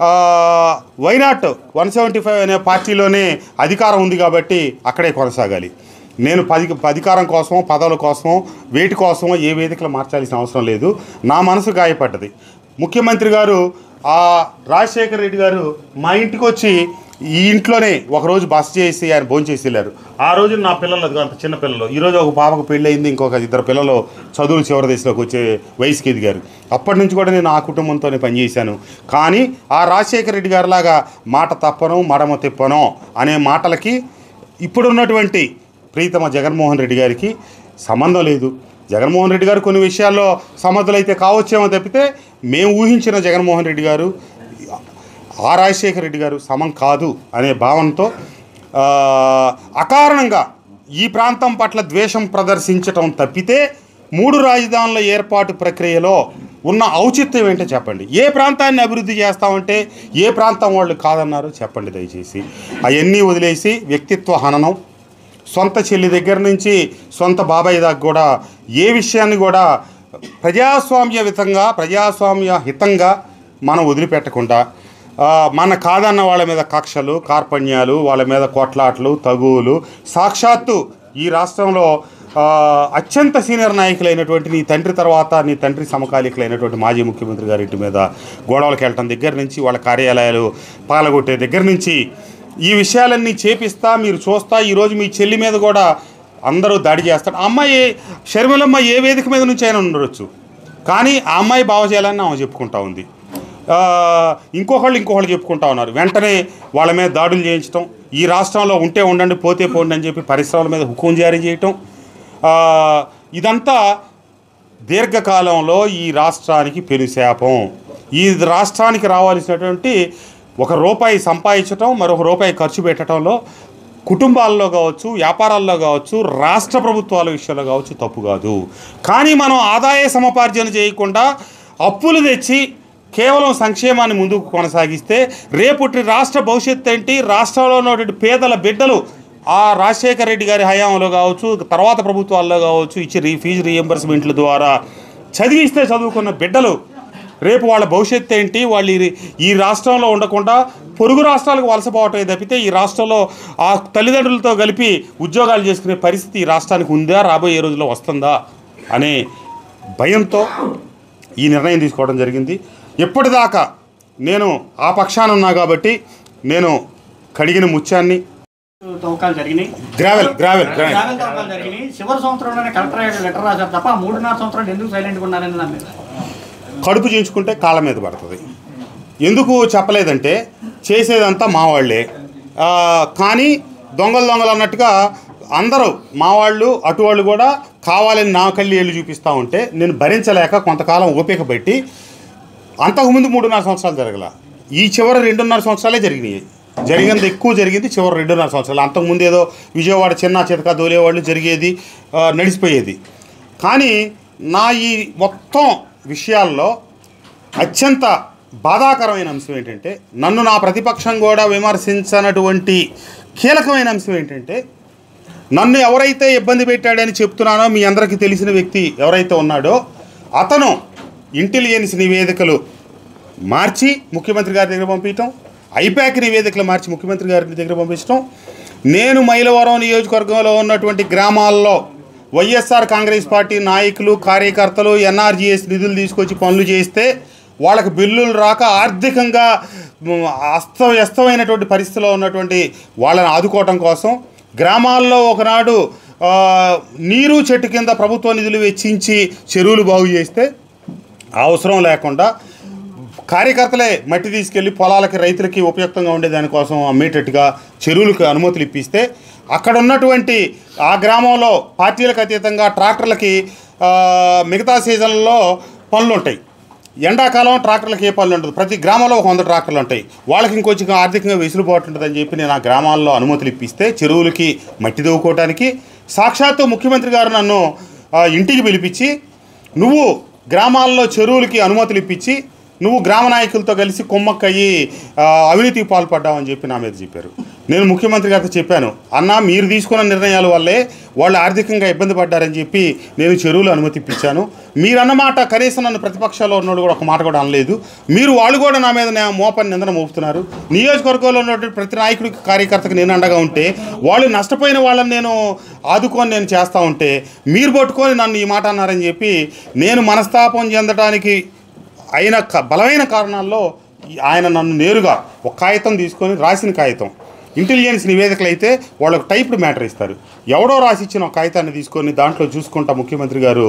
why not one seventy five అనే పార్టీలోనే అధికారం ఉంది కాబట్టి అక్కడే కొనసాగాలి. నేను పది అధికారం కోసమో పదవుల కోసమో వేటి కోసమో ఏ వేదికలు మార్చాల్సిన అవసరం లేదు. నా మనసు గాయపడ్డది. ముఖ్యమంత్రి గారు రాజశేఖర రెడ్డి గారు మా ఇంటికి వచ్చి ఈ ఇంట్లోనే ఒకరోజు బస చేసి ఆయన భోజనం చేసి వెళ్ళారు. ఆ రోజు నా పిల్లలు అంత చిన్న పిల్లలు, ఈరోజు ఒక పాపకు పెళ్ళి అయింది, ఇంకొక ఇద్దరు పిల్లలు చదువులు చివరి దశలోకి వచ్చే వయసుకి ఎదిగారు. అప్పటి నుంచి కూడా నేను ఆ కుటుంబంతోనే పనిచేశాను. కానీ ఆ రాజశేఖర రెడ్డి గారిలాగా మాట తప్పను మడమ తిప్పను అనే మాటలకి ఇప్పుడున్నటువంటి ప్రీతమ జగన్మోహన్ రెడ్డి గారికి సంబంధం లేదు. జగన్మోహన్ రెడ్డి గారు కొన్ని విషయాల్లో సమర్థులైతే కావచ్చేమో తప్పితే మేము ఊహించిన జగన్మోహన్ రెడ్డి గారు ఆ రాజశేఖర రెడ్డి గారు సమం కాదు అనే భావనతో అకారణంగా ఈ ప్రాంతం పట్ల ద్వేషం ప్రదర్శించటం తప్పితే మూడు రాజధానుల ఏర్పాటు ప్రక్రియలో ఉన్న ఔచిత్యం ఏంటో చెప్పండి. ఏ ప్రాంతాన్ని అభివృద్ధి చేస్తామంటే ఏ ప్రాంతం వాళ్ళు కాదన్నారు చెప్పండి దయచేసి. అవన్నీ వదిలేసి వ్యక్తిత్వ హననం, సొంత చెల్లి దగ్గర నుంచి సొంత బాబాయ్ దాకా కూడా ఏ విషయాన్ని కూడా ప్రజాస్వామ్య విధంగా ప్రజాస్వామ్య హితంగా మనం వదిలిపెట్టకుండా మన కాదన్న వాళ్ళ మీద కక్షలు కార్పణ్యాలు, వాళ్ళ మీద కొట్లాట్లు తగువులు, సాక్షాత్తు ఈ రాష్ట్రంలో అత్యంత సీనియర్ నాయకులైనటువంటి నీ తండ్రి తర్వాత నీ తండ్రి సమకాలీకులైనటువంటి మాజీ ముఖ్యమంత్రి గారి ఇంటి మీద గొడవలకు వెళ్ళటం దగ్గర నుంచి, వాళ్ళ కార్యాలయాలు పాలగొట్టే దగ్గర నుంచి ఈ విషయాలన్నీ చేపిస్తా మీరు చూస్తా. ఈరోజు మీ చెల్లి మీద కూడా అందరూ దాడి చేస్తారు. అమ్మాయి షర్మిలమ్మ ఏ వేదిక మీద నుంచి అయినా ఉండవచ్చు, కానీ ఆ అమ్మాయి భావజాలాన్ని ఆమె చెప్పుకుంటా ఉంది. ఇంకొకళ్ళు ఇంకొకళ్ళు చెప్పుకుంటా ఉన్నారు. వెంటనే వాళ్ళ మీద దాడులు చేయించడం, ఈ రాష్ట్రంలో ఉంటే ఉండండి పోతే పోండి అని చెప్పి పరిశ్రమల మీద హుకుం జారీ చేయటం, ఇదంతా దీర్ఘకాలంలో ఈ రాష్ట్రానికి పెనుశాపం. ఈ రాష్ట్రానికి రావాల్సినటువంటి ఒక రూపాయి సంపాదించటం, మరొక రూపాయి ఖర్చు పెట్టడంలో కుటుంబాల్లో కావచ్చు, వ్యాపారాల్లో కావచ్చు, రాష్ట్ర ప్రభుత్వాల విషయంలో కావచ్చు తప్పు కాదు. కానీ మనం ఆదాయ సముపార్జన చేయకుండా అప్పులు తెచ్చి కేవలం సంక్షేమాన్ని ముందుకు కొనసాగిస్తే రేపటి రాష్ట్ర భవిష్యత్తు ఏంటి, రాష్ట్రంలో ఉన్నటువంటి పేదల బిడ్డలు ఆ రాజశేఖర రెడ్డి గారి హయాంలో కావచ్చు, తర్వాత ప్రభుత్వాల్లో కావచ్చు ఇచ్చి రీ ఫీజు రీఎంబర్స్మెంట్ల ద్వారా చదివిస్తే చదువుకున్న బిడ్డలు రేపు వాళ్ళ భవిష్యత్తు ఏంటి, వాళ్ళు ఈ రాష్ట్రంలో ఉండకుండా పొరుగు రాష్ట్రాలకు వలసపోవటమే తప్పితే ఈ రాష్ట్రంలో ఆ తల్లిదండ్రులతో కలిపి ఉద్యోగాలు చేసుకునే పరిస్థితి ఈ రాష్ట్రానికి ఉందా, రాబోయే రోజుల్లో వస్తుందా అనే భయంతో ఈ నిర్ణయం తీసుకోవడం జరిగింది. ఎప్పటిదాకా నేను ఆ పక్షాన ఉన్నా కాబట్టి నేను కడిగిన ముత్యాన్ని తవ్వకాలు జరిగినాయి, గ్రావెల్ గ్రావెల్ గ్రావెల్ తవ్వకాలు జరిగినాయి. చివరి సంవత్సరంలోనే కలెక్టర్ లెటర్ రాశారు తప్ప మూడున్నర సంవత్సరాలు ఎందుకు సైలెంట్గా ఉన్నారని దాని మీద కడుపు చేయించుకుంటే కాళ్ళ మీద పడుతుంది. ఎందుకు చెప్పలేదంటే చేసేదంతా మా వాళ్ళే, కానీ దొంగలు దొంగలు అన్నట్టుగా అందరూ మా వాళ్ళు అటు వాళ్ళు కూడా కావాలని నా కళ్ళి ఏళ్ళు చూపిస్తూ ఉంటే నేను భరించలేక కొంతకాలం ఓపిక పెట్టి, అంతకుముందు మూడున్నర సంవత్సరాలు జరగల, ఈ చివరి రెండున్నర సంవత్సరాలే జరిగినాయి. జరిగింది ఎక్కువ జరిగింది చివరి రెండున్నర సంవత్సరాలు. అంతకుముందు ఏదో విజయవాడ చిన్న చితక దోలేవాళ్ళు జరిగేది, నడిచిపోయేది. కానీ నా ఈ మొత్తం విషయాల్లో అత్యంత బాధాకరమైన అంశం ఏంటంటే, నన్ను నా ప్రతిపక్షం కూడా విమర్శించనటువంటి కీలకమైన అంశం ఏంటంటే, నన్ను ఎవరైతే ఇబ్బంది పెట్టాడని చెప్తున్నానో మీ అందరికీ తెలిసిన వ్యక్తి ఎవరైతే ఉన్నాడో అతను ఇంటెలిజెన్స్ నివేదికలు మార్చి ముఖ్యమంత్రి గారి దగ్గర పంపించడం, ఐపాక్ నివేదికలు మార్చి ముఖ్యమంత్రి గారి దగ్గర పంపించడం, నేను మైలవరం నియోజకవర్గంలో ఉన్నటువంటి గ్రామాల్లో వైఎస్ఆర్ కాంగ్రెస్ పార్టీ నాయకులు కార్యకర్తలు ఎన్ఆర్జీఎస్ నిధులు తీసుకొచ్చి పనులు చేస్తే వాళ్ళకి బిల్లులు రాక ఆర్థికంగా అస్తవ్యస్తమైనటువంటి పరిస్థితిలో ఉన్నటువంటి వాళ్ళని ఆదుకోవటం కోసం గ్రామాల్లో ఒకనాడు నీరు చెట్టు కింద ప్రభుత్వ నిధులు వెచ్చించి చెరువులు బాగు చేస్తే అవసరం లేకుండా కార్యకర్తలే మట్టి తీసుకెళ్ళి పొలాలకి రైతులకి ఉపయుక్తంగా ఉండే దానికోసం అమ్మేటట్టుగా చెరువులకు అనుమతులు ఇప్పిస్తే అక్కడ ఉన్నటువంటి ఆ గ్రామంలో పార్టీలకు అతీతంగా ట్రాక్టర్లకి మిగతా సీజన్లలో పనులు ఉంటాయి. ఎండాకాలం ట్రాక్టర్లకు ఏ పనులు ఉండదు. ప్రతి గ్రామంలో ఒక వంద ట్రాక్టర్లు ఉంటాయి. వాళ్ళకి ఇంకొంచెం ఆర్థికంగా వెసులుబాటు ఉంటుందని చెప్పి నేను ఆ గ్రామాల్లో అనుమతులు ఇప్పిస్తే చెరువులకి మట్టి దవ్వుకోవడానికి సాక్షాత్తు ముఖ్యమంత్రి గారు నన్ను ఇంటికి పిలిపించి, నువ్వు గ్రామాల్లో చెరువులకి అనుమతులు ఇప్పించి నువ్వు గ్రామ నాయకులతో కలిసి కుమ్మక్కయ్యి అవినీతికి పాల్పడ్డావని చెప్పి నా మీద చెప్పారు. నేను ముఖ్యమంత్రి గారితో చెప్పాను, అన్న మీరు తీసుకున్న నిర్ణయాల వల్లే వాళ్ళు ఆర్థికంగా ఇబ్బంది పడ్డారని చెప్పి నేను చెరువులు అనుమతి ఇప్పించాను. మీరన్నమాట కనీసం నన్ను ప్రతిపక్షాల్లో ఉన్నోడు కూడా ఒక మాట కూడా అనలేదు. మీరు వాళ్ళు కూడా నా మీద మోపని నిందన మోపుతున్నారు. నియోజకవర్గంలో ఉన్నటువంటి ప్రతి నాయకుడికి కార్యకర్తకు నేను అండగా ఉంటే వాళ్ళు నష్టపోయిన వాళ్ళని నేను ఆదుకొని నేను చేస్తూ ఉంటే మీరు పట్టుకొని నన్ను ఈ మాట అన్నారని చెప్పి నేను మనస్తాపం చెందడానికి అయిన బలమైన కారణాల్లో ఆయన నన్ను నేరుగా ఒక కాగితం తీసుకొని రాసిన కాగితం, ఇంటెలిజెన్స్ నివేదికలు అయితే వాళ్ళకు టైప్డ్ మ్యాటర్ ఇస్తారు, ఎవడో రాసి ఇచ్చిన ఒక కాగితాన్ని తీసుకొని దాంట్లో చూసుకుంటా ముఖ్యమంత్రి గారు.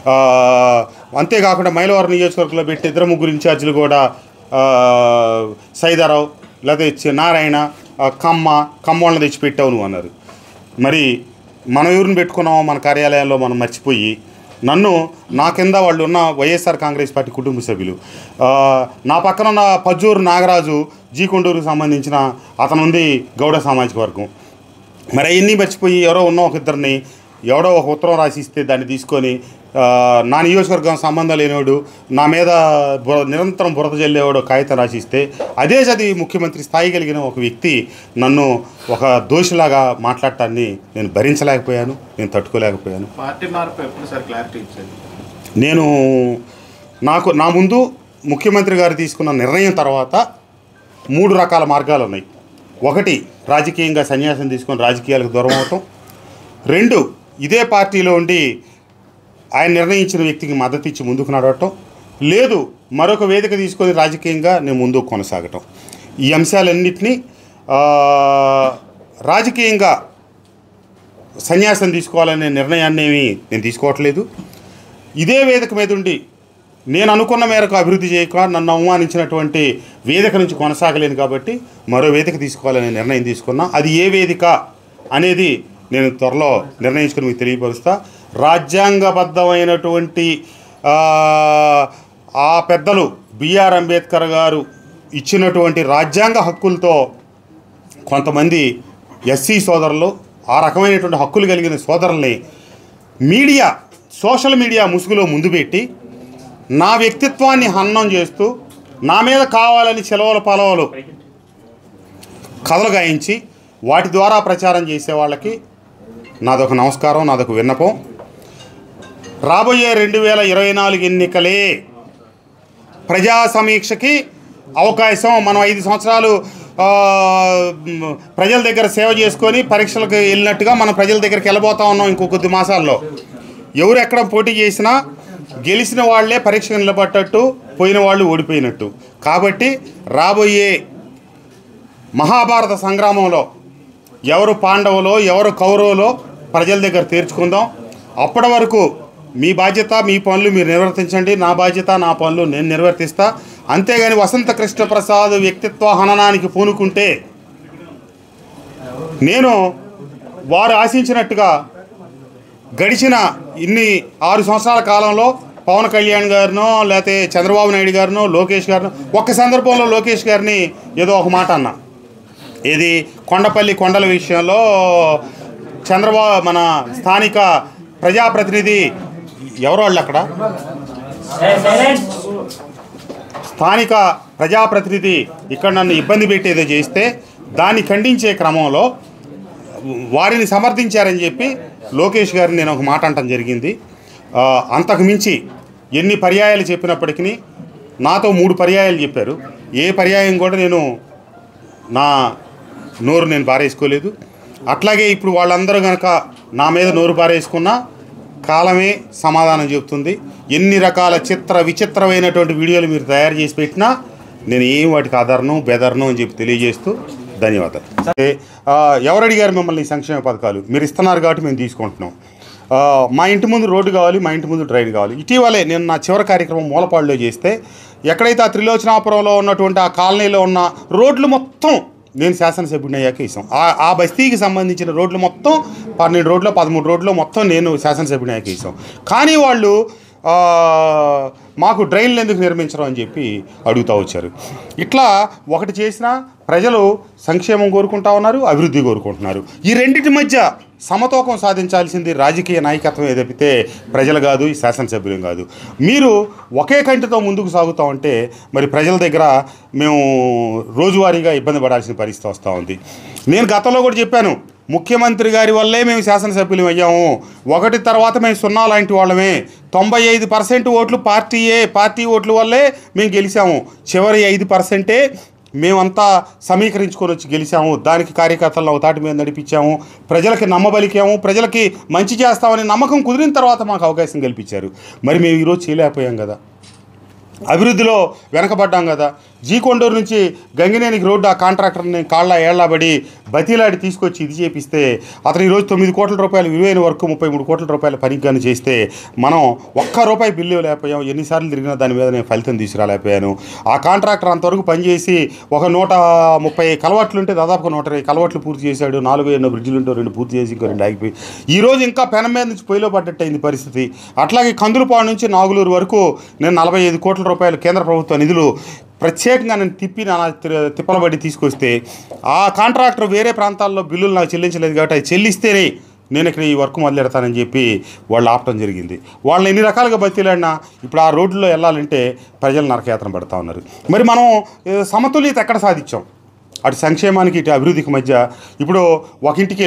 అంతేకాకుండా మైలవరం నియోజకవర్గంలో పెట్టి ఇద్దరు ముగ్గురు ఇన్ఛార్జీలు కూడా సైదారావు లేదా నారాయణ కమ్మ కమ్మ వాళ్ళని తెచ్చిపెట్టావు నువ్వు అన్నారు. మరి మనం ఎవరిని పెట్టుకున్నామో మన కార్యాలయంలో మనం మర్చిపోయి నన్ను నా కింద వాళ్ళు ఉన్న వైఎస్ఆర్ కాంగ్రెస్ పార్టీ కుటుంబ సభ్యులు, నా పక్కన ఉన్న పజ్జూరు నాగరాజు జీకొండూరుకు సంబంధించిన అతను ఉంది గౌడ సామాజిక వర్గం, మరి అవన్నీ మర్చిపోయి ఎవరో ఉన్న ఒక ఇద్దరిని ఎవడో ఒక ఉత్తరం రాసిస్తే దాన్ని తీసుకొని నా నియోజకవర్గం సంబంధం లేనివాడు నా మీద బుర నిరంతరం బురద జల్లేవాడు కాగితం రాసిస్తే అదే చదివి ముఖ్యమంత్రి స్థాయి కలిగిన ఒక వ్యక్తి నన్ను ఒక దోషిలాగా మాట్లాడటాన్ని నేను భరించలేకపోయాను, నేను తట్టుకోలేకపోయాను. పార్టీ మార్పు ఎప్పుడు సార్ క్లారిటీ ఇచ్చేది? నేను నాకు నా ముందు ముఖ్యమంత్రి గారు తీసుకున్న నిర్ణయం తర్వాత మూడు రకాల మార్గాలు ఉన్నాయి. ఒకటి, రాజకీయంగా సన్యాసం తీసుకొని రాజకీయాలకు దూరం అవటం. రెండు, ఇదే పార్టీలో ఉండి ఆయన నిర్ణయించిన వ్యక్తికి మద్దతు ఇచ్చి ముందుకు నడవటం. లేదు, మరొక వేదిక తీసుకొని రాజకీయంగా నేను ముందుకు కొనసాగటం. ఈ అంశాలన్నింటినీ రాజకీయంగా సన్యాసం తీసుకోవాలనే నిర్ణయాన్ని ఏమీ నేను తీసుకోవట్లేదు. ఇదే వేదిక మీద ఉండి నేను అనుకున్న మేరకు అభివృద్ధి చేయక నన్ను అవమానించినటువంటి వేదిక నుంచి కొనసాగలేను కాబట్టి మరో వేదిక తీసుకోవాలనే నిర్ణయం తీసుకున్నా. అది ఏ వేదిక అనేది నేను త్వరలో నిర్ణయించుకుని మీకు తెలియపరుస్తా. రాజ్యాంగబద్ధమైనటువంటి ఆ పెద్దలు బిఆర్ అంబేద్కర్ గారు ఇచ్చినటువంటి రాజ్యాంగ హక్కులతో కొంతమంది ఎస్సీ సోదరులు, ఆ రకమైనటువంటి హక్కులు కలిగిన సోదరుల్ని మీడియా, సోషల్ మీడియా ముసుగులో ముందు పెట్టి నా వ్యక్తిత్వాన్ని హననం చేస్తూ నా మీద కావాలని చెలవల పలవలు కథలు గాయించి వాటి ద్వారా ప్రచారం చేసే వాళ్ళకి నాదొక నమస్కారం, నాదొక విన్నపం. రాబోయే రెండు వేల ఇరవై నాలుగు ఎన్నికలే ప్రజా సమీక్షకి అవకాశం. మనం ఐదు సంవత్సరాలు ప్రజల దగ్గర సేవ చేసుకొని పరీక్షలకు వెళ్ళినట్టుగా మనం ప్రజల దగ్గరికి వెళ్ళబోతా ఉన్నాం. ఇంకో కొద్ది మాసాల్లో ఎవరు ఎక్కడ పోటీ చేసినా గెలిచిన వాళ్లే పరీక్షకు నిలబట్టట్టు, పోయిన వాళ్ళు ఓడిపోయినట్టు. కాబట్టి రాబోయే మహాభారత సంగ్రామంలో ఎవరు పాండవులో ఎవరు కౌరవులో ప్రజల దగ్గర తీర్చుకుందాం. అప్పటి వరకు మీ బాధ్యత, మీ పనులు మీరు నిర్వర్తించండి, నా బాధ్యత, నా పనులు నేను నిర్వర్తిస్తా. అంతేగాని వసంత కృష్ణప్రసాద్ వ్యక్తిత్వ హననానికి పూనుకుంటే నేను వారు ఆశించినట్టుగా గడిచిన ఇన్ని ఆరు సంవత్సరాల కాలంలో పవన్ కళ్యాణ్ గారినో లేకపోతే చంద్రబాబు నాయుడు గారినో లోకేష్ గారినో ఒక్క సందర్భంలో లోకేష్ గారిని ఏదో ఒక మాట అన్నా. ఇది కొండపల్లి కొండల విషయంలో చంద్రబాబు మన స్థానిక ప్రజాప్రతినిధి ఎవరో వాళ్ళు అక్కడ స్థానిక ప్రజాప్రతినిధి ఇక్కడ నన్ను ఇబ్బంది పెట్టేదో చేస్తే దాన్ని ఖండించే క్రమంలో వారిని సమర్థించారని చెప్పి లోకేష్ గారిని నేను ఒక మాట అంటం జరిగింది. అంతకు మించి ఎన్ని పర్యాయాలు చెప్పినప్పటికీ నాతో మూడు పర్యాయాలు చెప్పారు. ఏ పర్యాయం కూడా నేను నా నోరు నేను పారేసుకోలేదు. అట్లాగే ఇప్పుడు వాళ్ళందరూ కనుక నా మీద నోరు పారేసుకున్నా కాలమే సమాధానం చెబుతుంది. ఎన్ని రకాల చిత్ర విచిత్రమైనటువంటి వీడియోలు మీరు తయారు చేసి పెట్టినా నేను ఏం వాటికి ఆధారను బెదరను అని చెప్పి తెలియజేస్తూ ధన్యవాదాలు. ఎవరు అడిగారు మిమ్మల్ని సంక్షేమ పథకాలు? మీరు ఇస్తున్నారు కాబట్టి మేము తీసుకుంటున్నాం. మా ఇంటి ముందు రోడ్డు కావాలి, మా ఇంటి ముందు డ్రైన్ కావాలి. ఇటీవలే నేను నా చివరి కార్యక్రమం మూలపాడులో చేస్తే ఎక్కడైతే ఆ త్రిలోచనాపురంలో ఉన్నటువంటి ఆ కాలనీలో ఉన్న రోడ్లు మొత్తం నేను శాసనసభ్యుడిని అయ్యాక ఇస్తాం. ఆ బస్తీకి సంబంధించిన రోడ్లు మొత్తం పన్నెండు రోడ్లు పదమూడు రోడ్లు మొత్తం నేను శాసనసభ్యుడిని అయ్యాక ఇస్తాం. కానీ వాళ్ళు మాకు డ్రైన్లు ఎందుకు నిర్మించడం అని చెప్పి అడుగుతూ వచ్చారు. ఇట్లా ఒకటి చేసినా ప్రజలు సంక్షేమం కోరుకుంటా ఉన్నారు, అభివృద్ధి కోరుకుంటున్నారు. ఈ రెండింటి మధ్య సమతూకం సాధించాల్సింది రాజకీయ నాయకత్వం తప్పితే ప్రజలు కాదు, ఈ శాసనసభ్యులు కాదు. మీరు ఒకే కంటితో ముందుకు సాగుతూ ఉంటే మరి ప్రజల దగ్గర మేము రోజువారీగా ఇబ్బంది పడాల్సిన పరిస్థితి వస్తూ ఉంది. నేను గతంలో కూడా చెప్పాను, ముఖ్యమంత్రి గారి వల్లే మేము శాసనసభ్యులు అయ్యాము. ఒకటి తర్వాత మేము సున్నా లాంటి వాళ్ళమే. తొంభై ఐదు పర్సెంట్ ఓట్లు పార్టీయే, పార్టీ ఓట్ల వల్లే మేము గెలిచాము. చివరి ఐదు పర్సెంటే మేమంతా సమీకరించుకొని వచ్చి గెలిచాము. దానికి కార్యకర్తలను తాటి మీద నడిపించాము, ప్రజలకి నమ్మబలికాము, ప్రజలకి మంచి చేస్తామని నమ్మకం కుదిరిన తర్వాత మాకు అవకాశం కల్పించారు. మరి మేము ఈరోజు చేయలేకపోయాం కదా, అభివృద్ధిలో వెనకబడ్డాం కదా. జీ కొండూరు నుంచి గంగినేనికి రోడ్డు ఆ కాంట్రాక్టర్ని కాళ్ళ ఏళ్లబడి బతిలాడి తీసుకొచ్చి ఇది చేపిస్తే అతను ఈరోజు తొమ్మిది కోట్ల రూపాయలు విలువైన వరకు ముప్పై మూడు కోట్ల రూపాయల పనికి కానీ చేస్తే మనం ఒక్క రూపాయి బిల్లు లేకపోయాం. ఎన్నిసార్లు తిరిగినా దాని మీద నేను ఫలితం తీసుకురాలేకపోయాను. ఆ కాంట్రాక్టర్ అంతవరకు పనిచేసి ఒక నూట ముప్పై కలవట్లు ఉంటే దాదాపుగా నూట ఇరవై కలవట్లు పూర్తి చేశాడు. నాలుగు ఎన్నో బ్రిడ్జిలు ఉంటే రెండు పూర్తి చేసి ఇంకో రెండు ఆగిపోయి ఈరోజు ఇంకా పెనం మీద నుంచి పొయ్యిలో పడ్డట్టు అయింది పరిస్థితి. అట్లాగే కందులపాడు నుంచి నాగులూరు వరకు నేను నలభై ఐదు కోట్ల రూపాయలు కేంద్ర ప్రభుత్వ నిధులు ప్రత్యేకంగా నేను తిప్పి నా తిప్పలబడి తీసుకొస్తే ఆ కాంట్రాక్టర్ వేరే ప్రాంతాల్లో బిల్లులు నాకు చెల్లించలేదు కాబట్టి అది చెల్లిస్తేనే నేను ఇక్కడ ఈ వర్క్ మొదలెడతానని చెప్పి వాళ్ళు ఆపటం జరిగింది. వాళ్ళని ఎన్ని రకాలుగా బతిలాడినా ఇప్పుడు ఆ రోడ్లలో వెళ్ళాలంటే ప్రజలు నరకయాత్ర పడుతూ ఉన్నారు. మరి మనం సమతుల్యత ఎక్కడ సాధించాం? అటు సంక్షేమానికి ఇటు అభివృద్ధికి మధ్య. ఇప్పుడు ఒక ఇంటికి వెళ్ళా,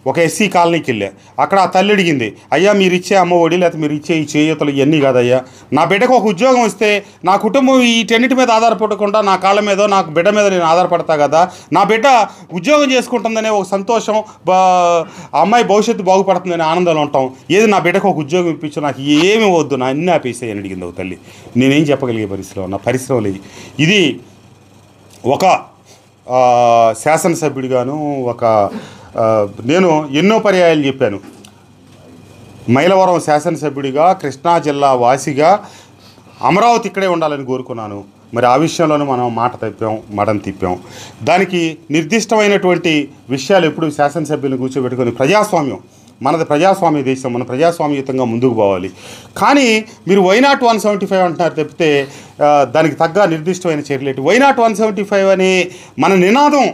ఒక ఎస్సీ కాలనీకి వెళ్ళా. అక్కడ ఆ తల్లి అడిగింది, అయ్యా మీరు ఇచ్చే అమ్మ ఒడి లేకపోతే మీరు ఇచ్చే ఈ చేయూతలు ఇవన్నీ కాదయ్యా, నా బిడ్డకు ఒక ఉద్యోగం వస్తే నా కుటుంబం వీటన్నిటి మీద ఆధారపడకుండా నా కాళ్ళ మీద నాకు బిడ్డ మీద నేను ఆధారపడతా కదా, నా బిడ్డ ఉద్యోగం చేసుకుంటుందనే ఒక సంతోషం, బా అమ్మాయి భవిష్యత్తు బాగుపడుతుందనే ఆనందంలో ఉంటాం. ఏది నా బిడ్డకు ఒక ఉద్యోగం ఇప్పించు, నాకు ఏమి వద్దు, నా అన్నీ ఆపేసాయి అని అడిగింది ఒక తల్లి. నేనేం చెప్పగలిగే పరిస్థితిలో నా పరిశ్రమ లేదు. ఇది ఒక శాసనసభ్యుడిగాను ఒక నేను ఎన్నో పర్యాయాలు చెప్పాను. మైలవరం శాసనసభ్యుడిగా, కృష్ణా జిల్లా వాసిగా అమరావతి ఇక్కడే ఉండాలని కోరుకున్నాను. మరి ఆ విషయంలోనూ మనం మాట తప్పాం, మడం తిప్పాం. దానికి నిర్దిష్టమైనటువంటి విషయాలు ఎప్పుడు శాసనసభ్యులను కూర్చోబెట్టుకొని ప్రజాస్వామ్యం, మనది ప్రజాస్వామ్య దేశం, మన ప్రజాస్వామ్యయుతంగా ముందుకు పోవాలి. కానీ మీరు వైనాట్ వన్ సెవెంటీ ఫైవ్ అంటున్నారు తప్పితే దానికి తగ్గ నిర్దిష్టమైన చర్యలు వైనాట్ వన్ సెవెంటీ ఫైవ్ అనే మన నినాదం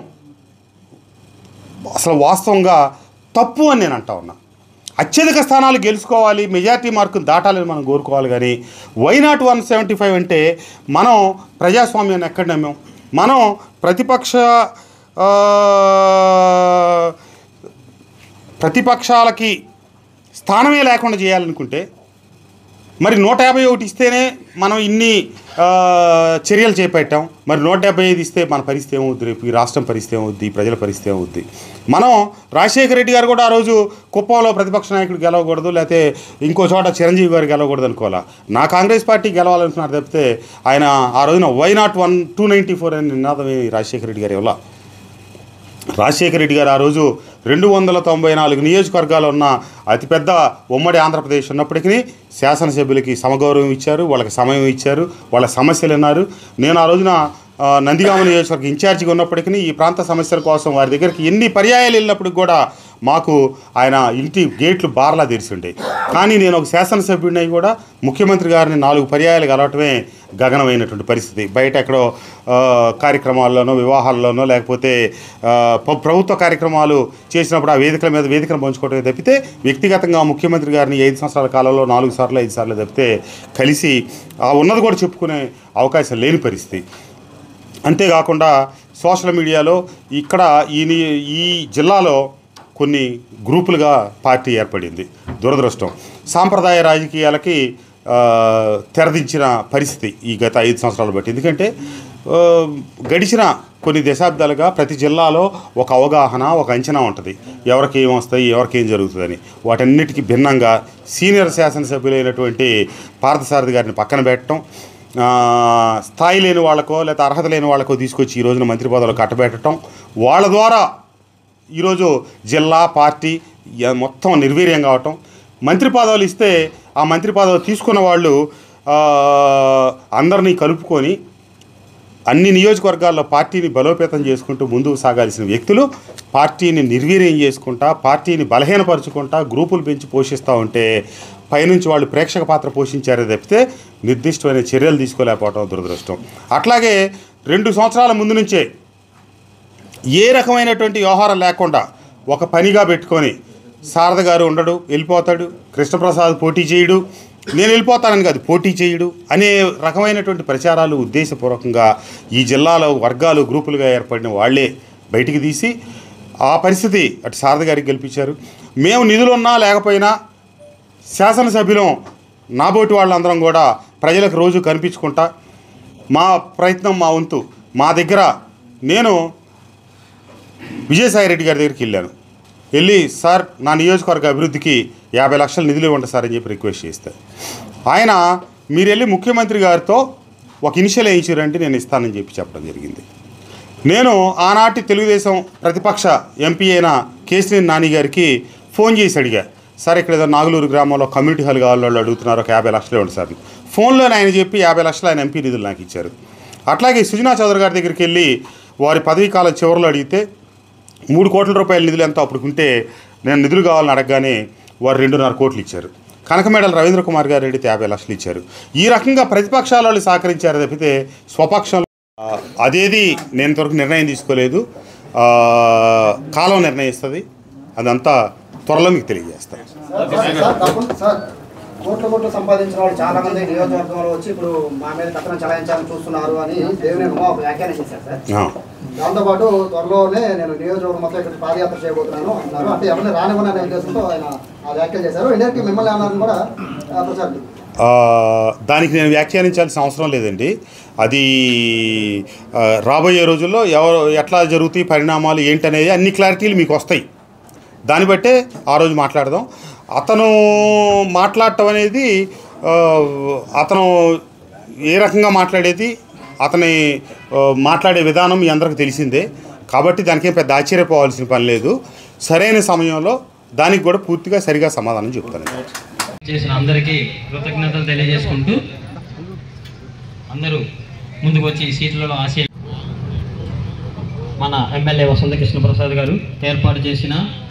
అసలు వాస్తవంగా తప్పు అని నేను అంటా ఉన్నా. అత్యధిక స్థానాలు గెలుచుకోవాలి, మెజార్టీ మార్కును దాటాలని మనం కోరుకోవాలి. కానీ వైనాట్ వన్ సెవెంటీ ఫైవ్ అంటే మనం ప్రజాస్వామ్యాన్ని ఎక్కడ నమ్మాం? మనం ప్రతిపక్ష ప్రతిపక్షాలకి స్థానమే లేకుండా చేయాలనుకుంటే మరి నూట యాభై ఒకటి ఇస్తేనే మనం ఇన్ని చర్యలు చేపట్టాం. మరి నూట డెబ్బై ఐదు ఇస్తే మన పరిస్థితి ఏమవుద్ది? రేపు ఈ రాష్ట్రం పరిస్థితి ఏమవుద్ది? ప్రజల పరిస్థితి ఏమవుద్ది? మనం రాజశేఖర రెడ్డి గారు కూడా ఆ రోజు కుప్పంలో ప్రతిపక్ష నాయకుడు గెలవకూడదు, లేకపోతే ఇంకో చోట చిరంజీవి గారు గెలవకూడదు అనుకోవాలా. నా కాంగ్రెస్ పార్టీ గెలవాలనుకున్నారు తప్పితే ఆయన ఆ రోజున why not one two ninety four అని నినాదమే రాజశేఖర రెడ్డి గారు ఇవ్వాల. రాజశేఖర రెడ్డి గారు ఆ రోజు రెండు వందల తొంభై నాలుగు నియోజకవర్గాలు ఉన్న అతిపెద్ద ఉమ్మడి ఆంధ్రప్రదేశ్ ఉన్నప్పటికీ శాసనసభ్యులకి సమగౌరవం ఇచ్చారు, వాళ్ళకి సమయం ఇచ్చారు, వాళ్ళ సమస్యలు విన్నారు. నేను ఆ రోజున నందిగామ నియోజకవర్గ ఇన్ఛార్జిగా ఉన్నప్పటికీ ఈ ప్రాంత సమస్యల కోసం వారి దగ్గరికి ఎన్ని పర్యాయాలు వెళ్ళినప్పటికి కూడా మాకు ఆయన ఇంటి గేట్లు బార్లా తెరిచిండే. కానీ నేను ఒక శాసనసభ్యుడిని కూడా ముఖ్యమంత్రి గారిని నాలుగు పర్యాయాలు కలవటమే గగనమైనటువంటి పరిస్థితి. బయట ఎక్కడో కార్యక్రమాల్లోనో, వివాహాల్లోనో, లేకపోతే ప్రభుత్వ కార్యక్రమాలు చేసినప్పుడు ఆ వేదికల మీద వేదికను పంచుకోవటమే తప్పితే వ్యక్తిగతంగా ముఖ్యమంత్రి గారిని ఐదు సంవత్సరాల కాలంలో నాలుగు సార్లు ఐదు సార్లు తప్పితే కలిసి ఆ ఉన్నది కూడా చెప్పుకునే అవకాశం లేని పరిస్థితి. అంతేకాకుండా సోషల్ మీడియాలో ఇక్కడ ఈ ఈ జిల్లాలో కొన్ని గ్రూపులుగా పార్టీ ఏర్పడింది. దురదృష్టం. సాంప్రదాయ రాజకీయాలకి తెరదించిన పరిస్థితి ఈ గత ఐదు సంవత్సరాలు బట్టి. ఎందుకంటే గడిచిన కొన్ని దశాబ్దాలుగా ప్రతి జిల్లాలో ఒక అవగాహన, ఒక అంచనా ఉంటుంది, ఎవరికి ఏం వస్తాయి, ఎవరికి ఏం జరుగుతుందని. వాటన్నిటికీ భిన్నంగా సీనియర్ శాసనసభ్యులైనటువంటి పార్థసారథి గారిని పక్కన పెట్టడం, స్థాయి లేని వాళ్ళకో లేకపోతే అర్హత లేని వాళ్ళకో తీసుకొచ్చి ఈ రోజున మంత్రి పదవులు కట్టబెట్టడం, వాళ్ళ ద్వారా ఈరోజు జిల్లా పార్టీ మొత్తం నిర్వీర్యం కావటం. మంత్రి పదవులు ఇస్తే ఆ మంత్రి పదవులు తీసుకున్న వాళ్ళు అందరినీ కలుపుకొని అన్ని నియోజకవర్గాల్లో పార్టీని బలోపేతం చేసుకుంటూ ముందుకు సాగాల్సిన వ్యక్తులు పార్టీని నిర్వీర్యం చేసుకుంటా, పార్టీని బలహీనపరుచుకుంటా, గ్రూపులు పెంచి పోషిస్తూ ఉంటే పైనుంచి వాళ్ళు ప్రేక్షక పాత్ర పోషించారే తప్పితే నిర్దిష్టమైన చర్యలు తీసుకోలేకపోవడం దురదృష్టం. అట్లాగే రెండు సంవత్సరాల ముందు నుంచే ఏ రకమైనటువంటి వ్యవహారం లేకుండా ఒక పనిగా పెట్టుకొని శారద గారు ఉండడు, వెళ్ళిపోతాడు, కృష్ణప్రసాద్ పోటీ చేయడు, నేను వెళ్ళిపోతానని కాదు పోటీ చేయడు అనే రకమైనటువంటి ప్రచారాలు ఉద్దేశపూర్వకంగా ఈ జిల్లాలో వర్గాలు గ్రూపులుగా ఏర్పడిన వాళ్లే బయటికి తీసి ఆ పరిస్థితి అటు శారద గారికి గెలిపించారు. మేము నిధులున్నా లేకపోయినా శాసనసభ్యులం నాబోటి వాళ్ళందరం కూడా ప్రజలకు రోజు కనిపించుకుంటా మా ప్రయత్నం మా వంతు మా దగ్గర. నేను విజయసాయి రెడ్డి గారి దగ్గరికి వెళ్ళాను. వెళ్ళి సార్ నా నియోజకవర్గ అభివృద్ధికి యాభై లక్షల నిధులు ఇవ్వండి సార్ అని చెప్పి రిక్వెస్ట్ చేస్తే ఆయన మీరు వెళ్ళి ముఖ్యమంత్రి గారితో ఒక ఇనిషియల్ వేయించారంటే నేను ఇస్తానని చెప్పి చెప్పడం జరిగింది. నేను ఆనాటి తెలుగుదేశం ప్రతిపక్ష ఎంపీ అయిన కేశినేని నాని గారికి ఫోన్ చేసి అడిగా, సార్ ఇక్కడ ఏదో నాగులూరు గ్రామంలో కమ్యూనిటీ హాల్ కావాలి వాళ్ళు అడుగుతున్నారు, ఒక యాభై లక్షలు ఇవ్వండి సార్. ఫోన్లోనే ఆయన చెప్పి యాభై లక్షలు ఆయన ఎంపీ నిధులు నాకు ఇచ్చారు. అట్లాగే సుజనా చౌదరి గారి దగ్గరికి వెళ్ళి వారి పదవీ కాలం చివరిలో అడిగితే మూడు కోట్ల రూపాయల నిధులు ఎంతో అప్పుడుకుంటే నేను నిధులు కావాలని అడగగానే వారు రెండున్నర కోట్లు ఇచ్చారు. కనకమేడల రవీంద్ర కుమార్ గారు అడిగితే యాభై లక్షలు ఇచ్చారు. ఈ రకంగా ప్రతిపక్షాల వాళ్ళు సహకరించారు తప్పితే స్వపక్షంలో అదేది నేను ఇంతవరకు నిర్ణయం తీసుకోలేదు. కాలం నిర్ణయిస్తుంది, అదంతా త్వరలో మీకు తెలియజేస్తాను. కోట్ల కోట్లు సంపాదించిన వాళ్ళు చాలా మంది నియోజకవర్గంలో వచ్చి ఇప్పుడు మా మీద కథనం చలాయించాలని చూస్తున్నారు అని దేవినేని ఉమా వ్యాఖ్యానం చేశారు సార్. దాంతోపాటు త్వరలోనే నేను నియోజకవర్గం మొత్తం ఇక్కడ పాదయాత్ర చేయబోతున్నాను అన్నారు. అంటే ఎవరిని రానివ్వని అనే ఉద్దేశంతో ఆయన ఆ వ్యాఖ్యలు చేశారు. ఇండైరెక్ట్గా మిమ్మల్ని అన్నారని కూడా ప్రచారం. దానికి నేను వ్యాఖ్యానించాల్సిన అవసరం లేదండి. అది రాబోయే రోజుల్లో ఎవరు ఎట్లా జరుగుతాయి పరిణామాలు ఏంటనేది అన్ని క్లారిటీలు మీకు వస్తాయి. దాన్ని బట్టే ఆ రోజు మాట్లాడదాం. అతను మాట్లాడటం అనేది అతను ఏ రకంగా మాట్లాడేది, అతని మాట్లాడే విధానం మీ అందరికీ తెలిసిందే. కాబట్టి దానికేం పెద్ద ఆశ్చర్యపోవాల్సిన పని లేదు. సరైన సమయంలో దానికి కూడా పూర్తిగా సరిగా సమాధానం చెప్తాను. చేసిన అందరికీ కృతజ్ఞతలు తెలియజేసుకుంటూ అందరూ ముందుకు వచ్చి సీట్లలో ఆశ మన ఎమ్మెల్యే వసంత కృష్ణ ప్రసాద్ గారు ఏర్పాటు చేసిన